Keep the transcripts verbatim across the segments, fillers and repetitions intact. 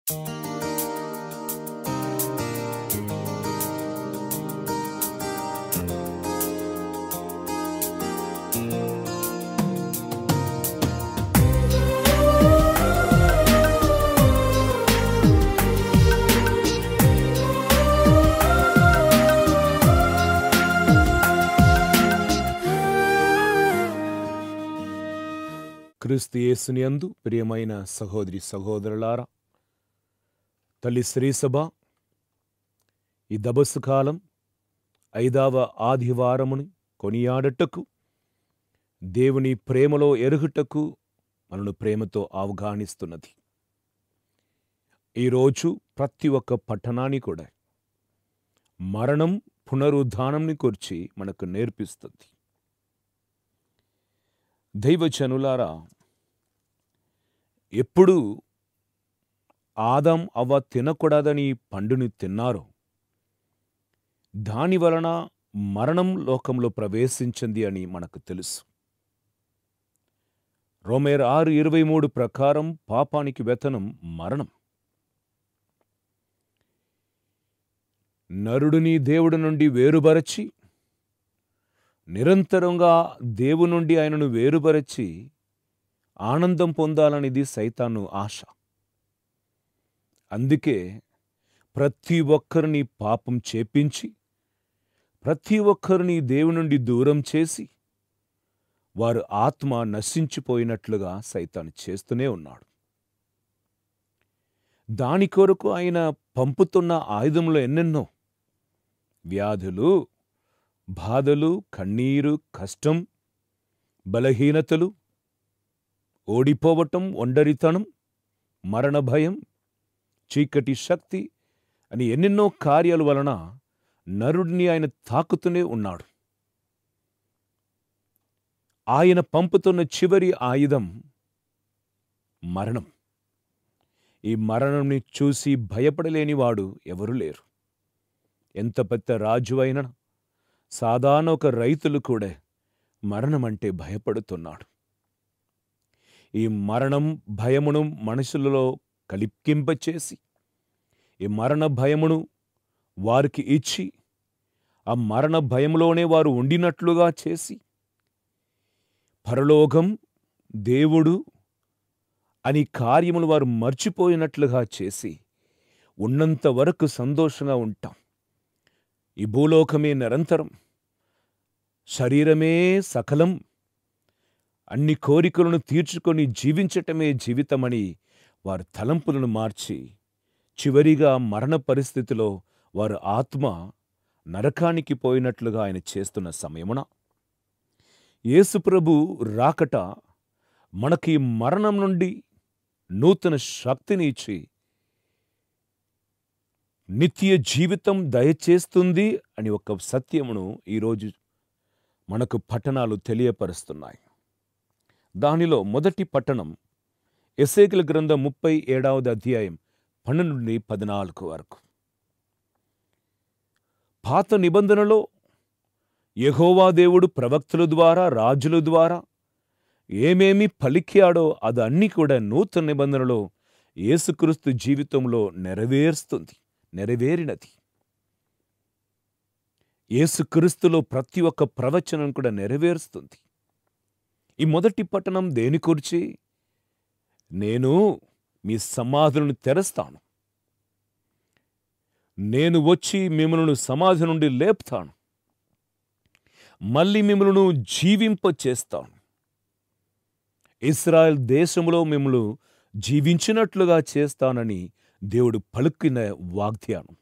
క్రీస్తు యేసుని యందు ప్రియమైన సహోదరి సహోదరులారా, తల్లి శ్రీసభ ఈ దబస్సు కాలం ఐదవ ఆదివారముని కొనియాడటకు, దేవుని ప్రేమలో ఎరుగుటకు మనను ప్రేమతో ఆహ్వానిస్తున్నది. ఈరోజు ప్రతి ఒక్క పట్టణాన్ని కూడా మరణం పునరుద్ధానంని గురించి మనకు నేర్పిస్తుంది. దైవజనులారా, ఎప్పుడు ఆదాం అవ్వ తినకూడదని పండుని తిన్నారో దాని వలన మరణం లోకంలో ప్రవేశించింది అని మనకు తెలుసు. రోమేర్ ఆరు ఇరవై మూడు ప్రకారం పాపానికి వేతనం మరణం. నరుడిని దేవుడి నుండి వేరుపరచి, నిరంతరంగా దేవుని నుండి ఆయనను వేరుపరచి ఆనందం పొందాలనేది సైతాను ఆశ. అందుకే ప్రతి ఒక్కరిని పాపం చేపించి, ప్రతి ఒక్కరిని దేవుని నుండి దూరం చేసి, వారు ఆత్మ నశించిపోయినట్లుగా సైతాను చేస్తూనే ఉన్నాడు. దాని కొరకు ఆయన పంపుతున్న ఆయుధంలో ఎన్నెన్నో వ్యాధులు, బాధలు, కన్నీరు, కష్టం, బలహీనతలు, ఓడిపోవటం, ఒంటరితనం, మరణ భయం, చీకటి శక్తి అని ఎన్నెన్నో కార్యాల వలన నరుడిని ఆయన తాకుతూనే ఉన్నాడు. ఆయన పంపుతున్న చివరి ఆయుధం మరణం. ఈ మరణంని చూసి భయపడలేనివాడు ఎవరు లేరు. ఎంత పెద్ద రాజు అయినా, సాధారణ ఒక రైతులు కూడా మరణమంటే భయపడుతున్నాడు. ఈ మరణం భయమును మనుషులలో కలిక్కింపచేసి, ఈ మరణ భయమును వారికి ఇచ్చి, ఆ మరణ భయంలోనే వారు ఉండినట్లుగా చేసి, పరలోకం, దేవుడు అని కార్యములు వారు మర్చిపోయినట్లుగా చేసి, ఉన్నంత వరకు సంతోషంగా ఉంటాం, ఈ భూలోకమే నిరంతరం, శరీరమే సకలం, అన్ని కోరికలను తీర్చుకొని జీవించటమే జీవితమని వారి తలంపులను మార్చి, చివరిగా మరణ పరిస్థితిలో వారు ఆత్మ నరకానికి పోయినట్లుగా ఆయన చేస్తున్న సమయమున, యేసుప్రభు రాకట మనకి మరణం నుండి నూతన శక్తిని ఇచ్చి నిత్య జీవితం దయచేస్తుంది అని ఒక సత్యమును ఈరోజు మనకు పట్టణాలు తెలియపరుస్తున్నాయి. దానిలో మొదటి పట్టణం ఎస్ఏకేలు గ్రంథం ముప్పై ఏడవది అధ్యాయం పన్నెండు నుండి పద్నాలుగు వరకు. పాత నిబంధనలో యెహోవా దేవుడు ప్రవక్తల ద్వారా, రాజుల ద్వారా ఏమేమి పలికాడో అది అన్నీ కూడా నూతన నిబంధనలో యేసుక్రీస్తు జీవితంలో నెరవేరుస్తుంది, నెరవేరినది. యేసుక్రీస్తులో ప్రతి ఒక్క ప్రవచనం కూడా నెరవేరుస్తుంది. ఈ మొదటి పట్టణం దేని గురించి? నేను మీ సమాధులను తెరస్తాను, నేను వచ్చి మిమ్మల్ని సమాధి నుండి లేపుతాను, మళ్ళీ మిమ్మల్ని జీవింపచేస్తాను, ఇశ్రాయేల్ దేశంలో మిమ్మల్ని జీవించినట్లుగా చేస్తానని దేవుడు పలుకిన వాగ్దానం.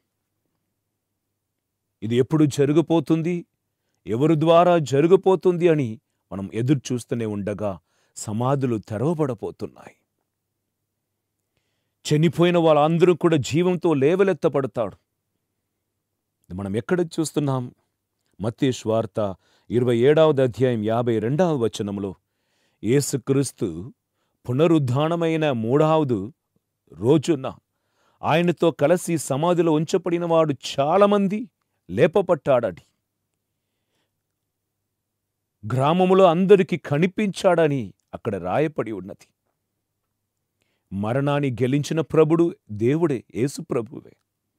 ఇది ఎప్పుడు జరగబోతుంది, ఎవరి ద్వారా జరగబోతుంది అని మనం ఎదురు చూస్తూనే ఉండగా సమాధులు తెరవబడబోతున్నాయి. చనిపోయిన వాళ్ళందరూ కూడా జీవంతో లేవలెత్తపడతాడు. మనం ఎక్కడ చూస్తున్నాం? మత్తయి సువార్త ఇరవై ఏడవది అధ్యాయం యాభై రెండవ వచనంలో యేసుక్రీస్తు పునరుద్ధానమైన మూడవది రోజున ఆయనతో కలిసి సమాధిలో ఉంచబడిన వాడు చాలామంది లేపపట్టాడని, గ్రామములో అందరికీ కనిపించాడని అక్కడ రాయపడి ఉన్నది. మరణాన్ని గెలించిన ప్రభుడు దేవుడే, యేసు ప్రభువే.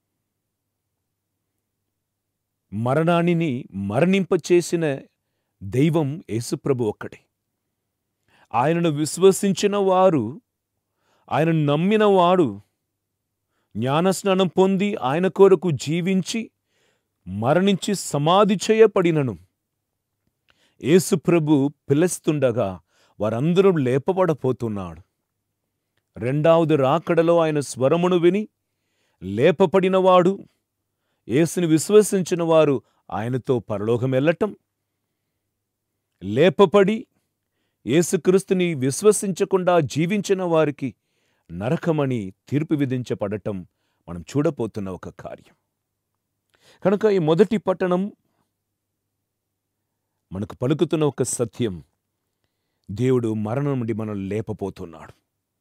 మరణాన్ని మరణింపచేసిన దైవం యేసుప్రభు ఒక్కడే. ఆయనను విశ్వసించిన వారు, ఆయనను నమ్మిన వాడు జ్ఞానస్నానం పొంది ఆయన కొరకు జీవించి మరణించి సమాధి చేయబడినను యేసుప్రభు పిలుస్తుండగా వారందరూ లేపబడపోతున్నాడు. రెండవది రాకడలో ఆయన స్వరమును విని లేపబడినవాడు, యేసుని విశ్వసించిన వారు ఆయనతో పరలోకం వెళ్ళటం, లేపబడి యేసుక్రీస్తుని విశ్వసించకుండా జీవించిన వారికి నరకమని తీర్పు విధించబడటం మనం చూడపోతున్న ఒక కార్యం. కనుక ఈ మొదటి పట్టణం మనకు పలుకుతున్న ఒక సత్యం, దేవుడు మరణం నుండి మనల్ని లేపపోతున్నాడు.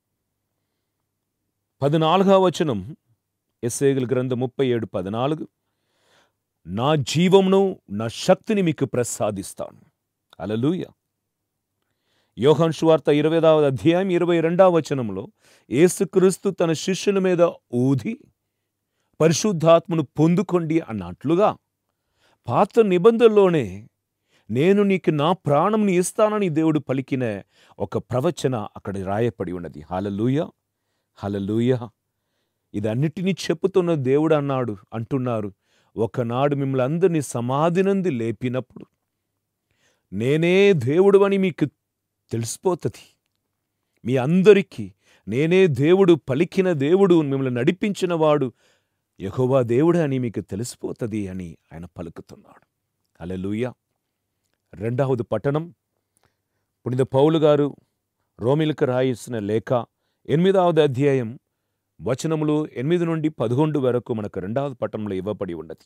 పద్నాలుగవ వచనం, యెషయా గ్రంథం ముప్పై ఏడు పద్నాలుగు, నా జీవమును నా శక్తిని మీకు ప్రసాదిస్తాను. హల్లెలూయా. యోహాను సువార్త ఇరవైవ అధ్యాయం ఇరవై రెండవ వచనంలో యేసుక్రీస్తు తన శిష్యుల మీద ఊది పరిశుద్ధాత్మను పొందుకోండి అన్నట్లుగా పాత నిబంధనలోనే నేను నీకు నా ప్రాణంని ఇస్తానని దేవుడు పలికిన ఒక ప్రవచన అక్కడ రాయపడి ఉన్నది. హల్లెలూయా, హల్లెలూయా. ఇదన్నిటినీ చెప్పుతున్న దేవుడు అన్నాడు అంటున్నారు, ఒకనాడు మిమ్మల్ని అందరినీ సమాధి నుండి లేపినప్పుడు నేనే దేవుడు అని మీకు తెలిసిపోతుంది. మీ అందరికీ నేనే దేవుడు, పలికిన దేవుడు, మిమ్మల్ని నడిపించిన వాడు యెహోవా దేవుడు అని మీకు తెలిసిపోతుంది అని ఆయన పలుకుతున్నాడు. హల్లెలూయా. రెండవది పట్టణం, పునీత పౌలు గారు రోమీలకు రాయిసిన లేఖ ఎనిమిదవది అధ్యాయం వచనములు ఎనిమిది నుండి పదకొండు వరకు మనకు రెండవది పట్టణంలో ఇవ్వబడి ఉన్నది.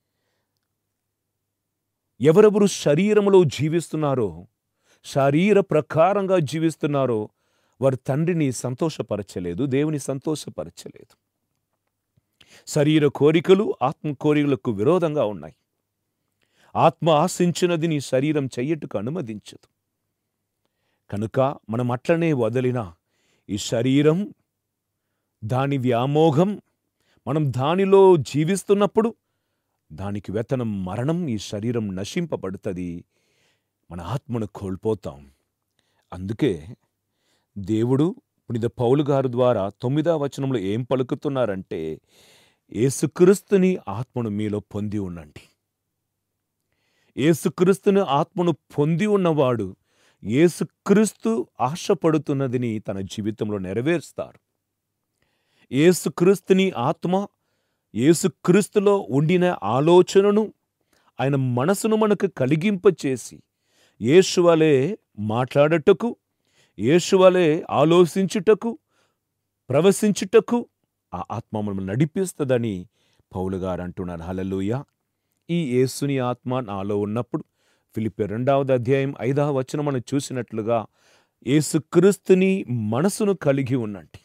ఎవరెవరు శరీరములో జీవిస్తున్నారో, శరీర ప్రకారంగా జీవిస్తున్నారో వారు తండ్రిని సంతోషపరచలేదు, దేవుని సంతోషపరచలేదు. శరీర కోరికలు ఆత్మ కోరికలకు విరోధంగా ఉన్నాయి. ఆత్మ ఆశించినది నీ శరీరం చెయ్యట్టుకు అనుమతించదు. కనుక మనం అట్లనే వదిలిన ఈ శరీరం, దాని వ్యామోహం, మనం దానిలో జీవిస్తున్నప్పుడు దానికి వేతనం మరణం. ఈ శరీరం నశింపబడుతుంది, మన ఆత్మను కోల్పోతాం. అందుకే దేవుడు పునీత పౌలు గారు ద్వారా తొమ్మిదవ వచనంలో ఏం పలుకుతున్నారంటే, యేసుక్రీస్తుని ఆత్మను మీలో పొంది ఉండండి. యేసుక్రీస్తుని ఆత్మను పొంది ఉన్నవాడు యేసుక్రీస్తు ఆశపడుతున్నదిని తన జీవితంలో నెరవేరుస్తారు. యేసుక్రీస్తుని ఆత్మ యేసుక్రీస్తులో ఉండిన ఆలోచనను, ఆయన మనసును మనకు కలిగింపచేసి యేసువలే మాట్లాడటకు, యేసువలే ఆలోచించుటకు, ప్రవశించుటకు ఆ ఆత్మ మనల్ని నడిపిస్తుందని పౌలు గారు అంటున్నారు. హల్లెలూయా. ఈ యేసుని ఆత్మ నాలో ఉన్నప్పుడు ఫిలిప్పీ రెండవది అధ్యాయం ఐదవ వచనం మనం చూసినట్లుగా యేసుక్రీస్తుని మనసును కలిగి ఉన్నండి.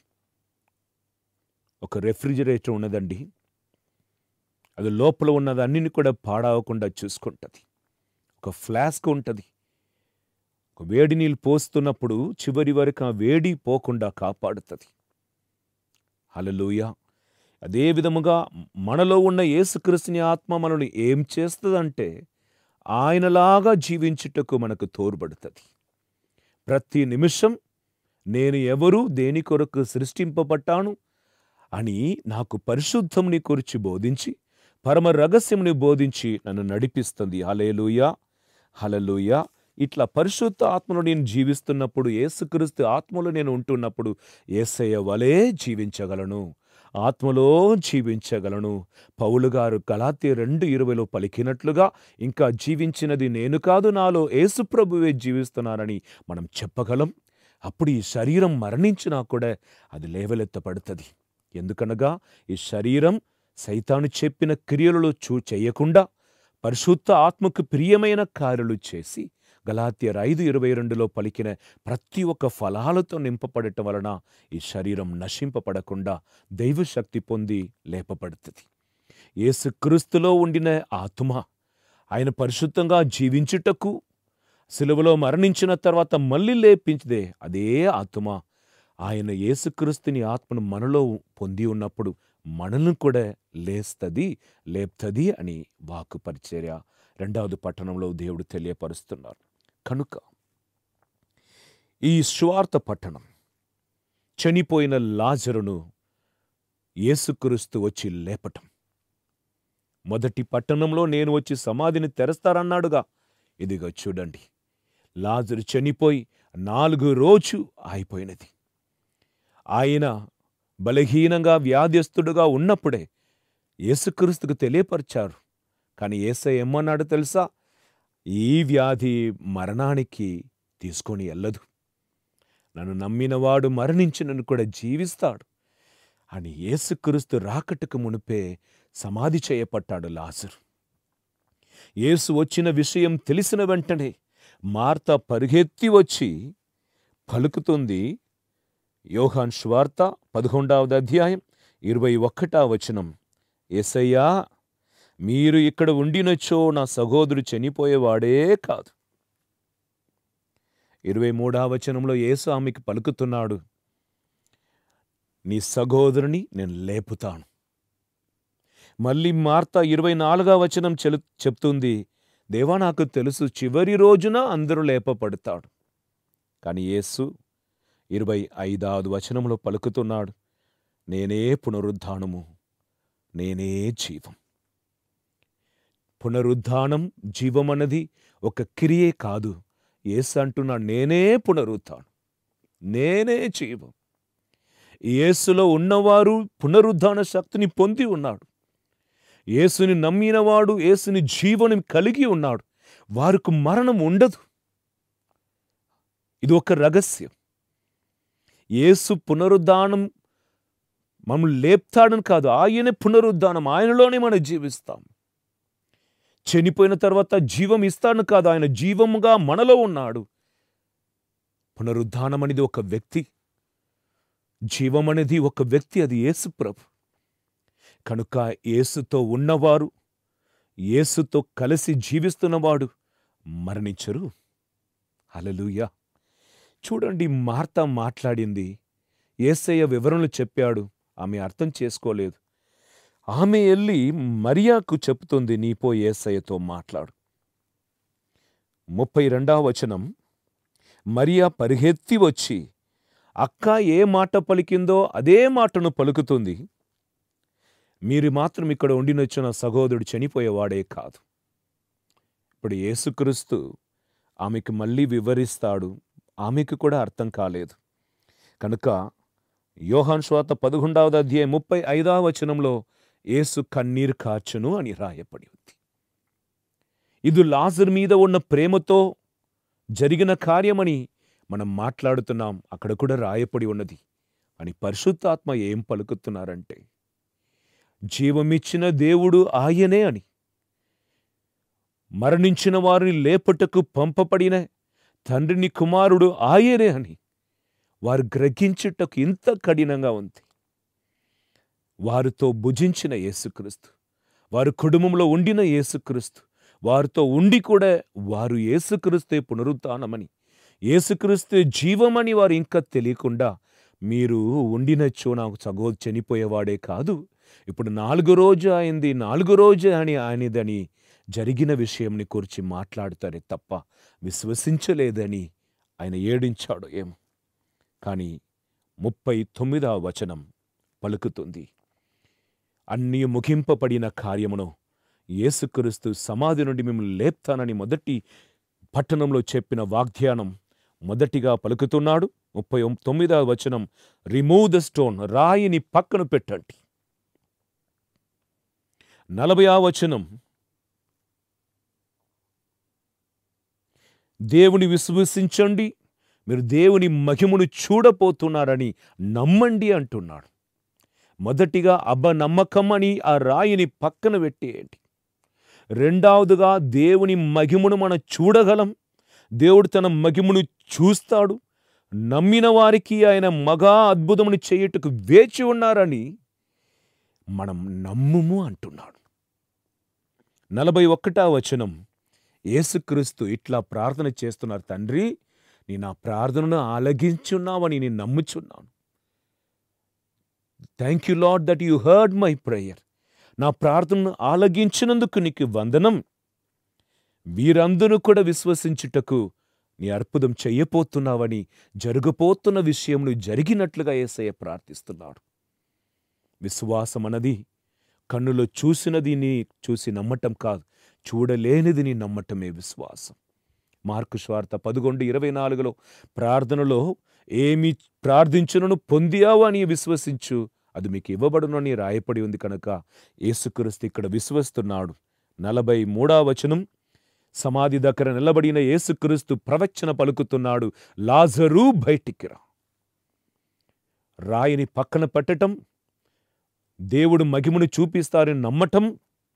ఒక రెఫ్రిజిరేటర్ ఉన్నదండి, అది లోపల ఉన్నది అన్నిని కూడా పాడవకుండా చూసుకుంటుంది. ఒక ఫ్లాస్క్ ఉంటుంది, ఒక వేడి నీళ్ళు పోస్తున్నప్పుడు చివరి వరకు ఆ వేడి పోకుండా కాపాడుతుంది. హల్లెలూయా. అదే విధముగా మనలో ఉన్న యేసుక్రీస్తుని ఆత్మ మనల్ని ఏం చేస్తుందంటే ఆయనలాగా జీవించుటకు మనకు తోడ్పడుతుంది. ప్రతి నిమిషం నేను ఎవరు, దేని కొరకు సృష్టింపబడ్డాను అని నాకు పరిశుద్ధంని గురించి బోధించి, పరమ రహస్యంని బోధించి నన్ను నడిపిస్తుంది. హల్లెలూయా, హల్లెలూయా. ఇట్లా పరిశుద్ధ ఆత్మలో నేను జీవిస్తున్నప్పుడు, యేసుక్రీస్తు ఆత్మలో నేను ఉంటున్నప్పుడు యేసయ్య వలే జీవించగలను, ఆత్మలో జీవించగలను. పౌలు గారు గలాతీ రెండు ఇరవైలో పలికినట్లుగా, ఇంకా జీవించినది నేను కాదు, నాలో యేసు ప్రభువే జీవిస్తున్నారని మనం చెప్పగలం. అప్పుడు ఈ శరీరం మరణించినా కూడా అది లేవలెత్తపడుతుంది. ఎందుకనగా ఈ శరీరం సైతాను చెప్పిన క్రియలలో చూ చేయకుండా పరిశుద్ధ ఆత్మకు ప్రియమైన కార్యాలు చేసి గలాత్యర్ ఐదు ఇరవై రెండులో పలికిన ప్రతి ఒక్క ఫలాలతో నింపబడటం వలన ఈ శరీరం నశింపబడకుండా దైవశక్తి పొంది లేపబడుతుంది. యేసుక్రీస్తులో ఉండిన ఆత్మ ఆయన పరిశుద్ధంగా జీవించుటకు, సిలువలో మరణించిన తర్వాత మళ్ళీ లేపించదే అదే ఆత్మ ఆయన యేసుక్రీస్తుని ఆత్మను మనలో పొంది ఉన్నప్పుడు మనల్ని కూడా లేస్తది లేపుతుంది అని వాక్కు పరిచర్య రెండవది పట్టణంలో దేవుడు తెలియపరుస్తున్నారు. కనుక ఈ సువార్త పట్టణం చనిపోయిన లాజరును యేసుక్రీస్తు వచ్చి లేపటం. మొదటి పట్టణంలో నేను వచ్చి సమాధిని తెరస్తారన్నాడుగా. ఇదిగో చూడండి, లాజరు చనిపోయి నాలుగు రోజు అయిపోయినది. ఆయన బలహీనంగా వ్యాధిస్తుడుగా ఉన్నప్పుడే యేసుక్రీస్తుకు తెలియపరిచారు. కానీ యేసయ్య ఏమన్నాడు తెలుసా? ఈ వ్యాధి మరణానికి తీసుకొని వెళ్ళదు, నన్ను నమ్మినవాడు మరణించినను కూడా జీవిస్తాడు అని యేసుక్రీస్తు రాకటకు మునిపే సమాధి చేయపట్టాడు లాజరు. యేసు వచ్చిన విషయం తెలిసిన వెంటనే మార్త పరుగెత్తి వచ్చి పలుకుతుంది. యోహాను సువార్త పదకొండవది అధ్యాయం ఇరవై ఒకటవ వచనం, యేసయ్యా, మీరు ఇక్కడ ఉండినచో నా సహోదరుడు చనిపోయేవాడే కాదు. ఇరవై మూడవ వచనంలో యేసు ఆమెకి పలుకుతున్నాడు, నీ సహోదరుని నేను లేపుతాను. మళ్ళీ మార్త ఇరవై నాలుగవ వచనం చెలు చెప్తుంది, దేవా నాకు తెలుసు చివరి రోజున అందరూ లేపబడతాడు. కానీ యేసు ఇరవై ఐదవ వచనంలో పలుకుతున్నాడు, నేనే పునరుద్ధానము, నేనే జీవం. పునరుద్ధానం జీవం అన్నది ఒక క్రియే కాదు. యేసు అంటున్నాడు, నేనే పునరుద్ధానం, నేనే జీవం. యేసులో ఉన్నవారు పునరుద్ధాన శక్తిని పొంది ఉన్నాడు. యేసుని నమ్మినవాడు యేసుని జీవనం కలిగి ఉన్నాడు. వారికి మరణం ఉండదు. ఇది ఒక రహస్యం. యేసు పునరుద్ధానం మమ్మల్ని లేపుతాడని కాదు, ఆయనే పునరుద్ధానం, ఆయనలోనే మనం జీవిస్తాం. చనిపోయిన తర్వాత జీవం ఇస్తాడని కాదు, ఆయన జీవముగా మనలో ఉన్నాడు. పునరుద్ధానం అనేది ఒక వ్యక్తి, జీవం అనేది ఒక వ్యక్తి, అది యేసు ప్రభు. కనుక యేసుతో ఉన్నవారు, యేసుతో కలిసి జీవిస్తున్నవాడు మరణించరు. హల్లెలూయా. చూడండి, మార్త మాట్లాడింది, యేసయ్య వివరణలు చెప్పాడు, ఆమె అర్థం చేసుకోలేదు. ఆమె వెళ్ళి మరియాకు చెప్తుంది, నీపో యేసయ్యతో మాట్లాడు. ముప్పై రెండవ వచనం, మరియా పరిగెత్తి వచ్చి అక్క ఏ మాట పలికిందో అదే మాటను పలుకుతుంది. మీరు మాత్రం ఇక్కడ ఉండినొచ్చిన సహోదరుడు చనిపోయేవాడే కాదు. ఇప్పుడు యేసుక్రీస్తు ఆమెకు మళ్ళీ వివరిస్తాడు. ఆమెకు కూడా అర్థం కాలేదు. కనుక యోహాను సువార్త పదకొండవది అధ్యాయం ముప్పై ఐదవ వచనంలో యేసు కన్నీరు కార్చును అని రాయబడి ఉంది. ఇది లాజరు మీద ఉన్న ప్రేమతో జరిగిన కార్యమని మనం మాట్లాడుతున్నాం. అక్కడ కూడా రాయపడి ఉన్నది. అని పరిశుద్ధాత్మ ఏం పలుకుతున్నారంటే, జీవమిచ్చిన దేవుడు ఆయనే అని, మరణించిన వారిని లేపటకు పంపబడిన తండ్రిని కుమారుడు ఆయనే అని వారు గ్రహించుటకు ఇంత కఠినంగా ఉంది. వారితో భుజించిన యేసుక్రీస్తు, వారి కుటుంబంలో ఉండిన యేసుక్రీస్తు, వారితో ఉండి కూడా వారు యేసుక్రీస్తే పునరుత్థానమని, యేసుక్రీస్తే జీవమని వారు ఇంకా తెలియకుండా, మీరు ఉండినచ్చో నాకు సగోదరు చనిపోయేవాడే కాదు, ఇప్పుడు నాలుగు రోజు అయింది, నాలుగు రోజు అని ఆయనదని జరిగిన విషయంని గురించి మాట్లాడతారే తప్ప విశ్వసించలేదని ఆయన ఏడించాడు ఏమో. కానీ ముప్పై తొమ్మిదవ వచనం పలుకుతుంది, అన్నీ ముగింపబడిన కార్యమును యేసుక్రీస్తు సమాధి నుండి మిమ్మల్ని లేపుతానని మొదటి పట్టణంలో చెప్పిన వాగ్దానం మొదటిగా పలుకుతున్నాడు. ముప్పై తొమ్మిదవ వచనం, రిమూవ్ ద స్టోన్, రాయిని పక్కన పెట్టండి. నలభైవ వచనం, దేవుని విశ్వసించండి, మీరు దేవుని మహిమను చూడపోతున్నారని నమ్మండి అంటున్నాడు. మొదటిగా అబనమ్మకం అని ఆ రాయిని పక్కన పెట్టేయండి. రెండవదిగా దేవుని మహిమను మనం చూడగలం, దేవుడు తన మహిమను చూస్తాడు, నమ్మిన వారికి ఆయన మగా అద్భుతమును చేయుటకు వేచి ఉన్నారని మనం నమ్ముము అంటున్నాడు. నలభై ఒకటవ వచనం, యేసుక్రీస్తు ఇట్లా ప్రార్థన చేస్తున్నారు, తండ్రి నీ నా ప్రార్థనను ఆలగించున్నావని నేను నమ్ముచున్నాను. Thank you Lord that you heard my prayer. నా ప్రార్థనను ఆలగించినందుకు నీకు వందనం. వీరందరూ కూడా విశ్వసించుటకు నీ అద్భుతం చెయ్యపోతున్నావని, జరగపోతున్న విషయములు జరిగినట్లుగా యేసయ్య ప్రార్థిస్తున్నాడు. విశ్వాసం అన్నది కన్నులో చూసినది నీ చూసి నమ్మటం కాదు, చూడలేనిది నీ నమ్మటమే విశ్వాసం. మార్కు సువార్త పదకొండు ఇరవై నాలుగులో ప్రార్థనలో ఏమి ప్రార్థించునను పొందియావు అని విశ్వసించు, అది మీకు ఇవ్వబడును అని రాయపడి ఉంది. కనుక యేసుక్రీస్తు ఇక్కడ విశ్వస్తున్నాడు. నలభై మూడవ వచనం, సమాధి దగ్గర నిలబడిన యేసుక్రీస్తు ప్రవచన పలుకుతున్నాడు, లాజరు బయటికి రా. రాయిని పక్కన పెట్టటం, దేవుడు మహిమను చూపిస్తారని నమ్మటం,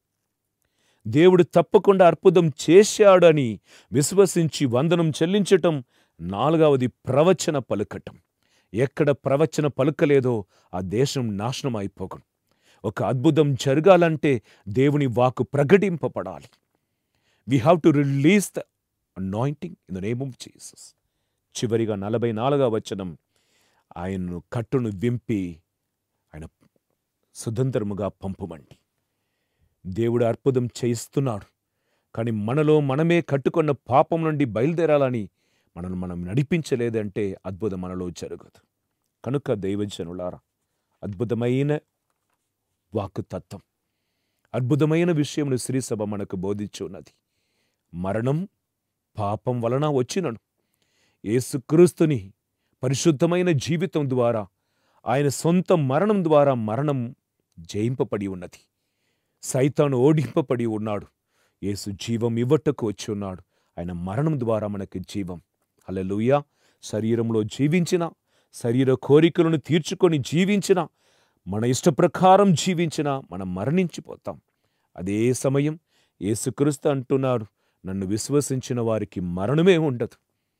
దేవుడు తప్పకుండా అద్భుతం చేశాడని విశ్వసించి వందనం చెల్లించటం, నాలుగవది ప్రవచన పలుకటం. ఎక్కడ ప్రవచన పలుకలేదో ఆ దేశం నాశనం అయిపోగం. ఒక అద్భుతం జరగాలంటే దేవుని వాక్కు ప్రకటింపబడాలి. We have to release the anointing in the name of Jesus. చివరిగా నలభై నాలుగవ వచనం, ఆయన్ను కట్టును వింపి ఆయన స్వతంత్రముగా పంపుమండి. దేవుడు అద్భుతం చేయిస్తున్నాడు, కానీ మనలో మనమే కట్టుకున్న పాపం నుండి బయలుదేరాలని మనను మనం నడిపించలేదంటే అద్భుతం మనలో జరగదు. కనుక దైవజనులారా, అద్భుతమైన వాక్కుతత్వం, అద్భుతమైన విషయమును శ్రీసభ మనకు బోధించున్నది. మరణం పాపం వలన వచ్చినను యేసుక్రీస్తుని పరిశుద్ధమైన జీవితం ద్వారా, ఆయన సొంత మరణం ద్వారా మరణం జయింపబడి ఉన్నది. సైతాను ఓడింపబడి ఉన్నాడు. యేసు జీవం ఇవ్వటకు వచ్చి ఉన్నాడు. ఆయన మరణం ద్వారా మనకి జీవం. హల్లెలూయా. శరీరంలో జీవించిన, శరీర కోరికలను తీర్చుకొని జీవించిన, మన ఇష్టప్రకారం జీవించిన మనం మరణించిపోతాం. అదే సమయం యేసుక్రీస్తు అంటున్నాడు, నన్ను విశ్వసించిన వారికి మరణమే ఉండదు.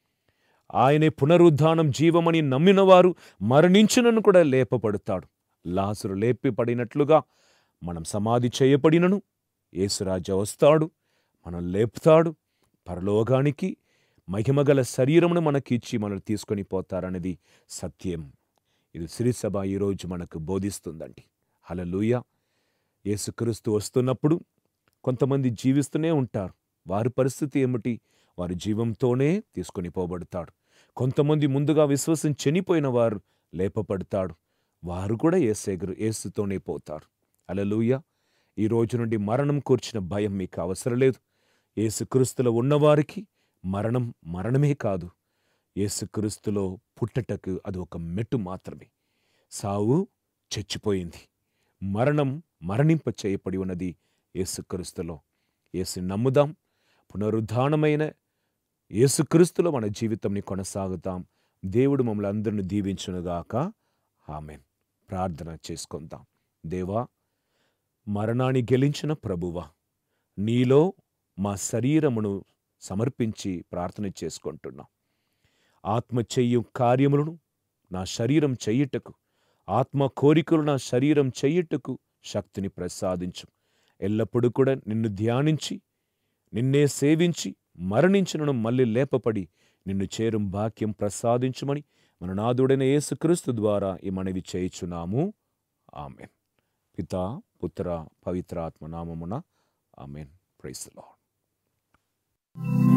ఆయనే పునరుద్ధానం జీవమని నమ్మినవారు మరణించునను కూడా లేపబడతాడు. లాజరు లేపిపడినట్లుగా మనం సమాధి చేయబడినను యేసురాజు వస్తాడు, మనం లేపుతాడు, పరలోకానికి మహిమగల శరీరమును మనకిచ్చి మనల్ని తీసుకొని పోతారనేది సత్యం. ఇది శ్రీసభ ఈరోజు మనకు బోధిస్తుందండి. హల్లెలూయా. యేసుక్రీస్తు వస్తున్నప్పుడు కొంతమంది జీవిస్తూనే ఉంటారు. వారి పరిస్థితి ఏమిటి? వారి జీవంతోనే తీసుకొని పోబడతాడు. కొంతమంది ముందుగా విశ్వాసం చనిపోయిన వారు లేపబడతాడు. వారు కూడా యేసేగురు యేసుతోనే పోతారు. హల్లెలూయా. ఈ రోజు నుండి మరణం కూర్చిన భయం మీకు అవసరం లేదు. యేసుక్రీస్తులో ఉన్నవారికి మరణం మరణమే కాదు, యేసుక్రీస్తులో పుట్టటకు అది ఒక మెట్టు మాత్రమే. సావు చచ్చిపోయింది, మరణం మరణింప చేయబడి ఉన్నది యేసుక్రీస్తులో. యేసు నమ్ముదాం, పునరుద్ధానమైన యేసుక్రీస్తులో మన జీవితంని కొనసాగుతాం. దేవుడు మమ్మల్ని అందరిని దీవించునుగాక. ఆమేన్. ప్రార్థన చేసుకుందాం. దేవా, మరణాన్ని గెలించిన ప్రభువా, నీలో మా శరీరమును సమర్పించి ప్రార్థన చేసుకుంటున్నాం. ఆత్మ చెయ్యు కార్యములను నా శరీరం చెయ్యుటకు, ఆత్మ కోరికలు నా శరీరం చెయ్యుటకు శక్తిని ప్రసాదించు. ఎల్లప్పుడూ కూడా నిన్ను ధ్యానించి, నిన్నే సేవించి, మరణించినను మళ్ళీ లేపపడి నిన్ను చేరుం భాగ్యం ప్రసాదించుమని మన నాథుడైన యేసుక్రీస్తు ద్వారా ఈ మనవి చేయుచున్నాము. ఆమేన్. పితా, పుత్ర, పవిత్రాత్మ నామమున ఆమేన్. Praise the lord.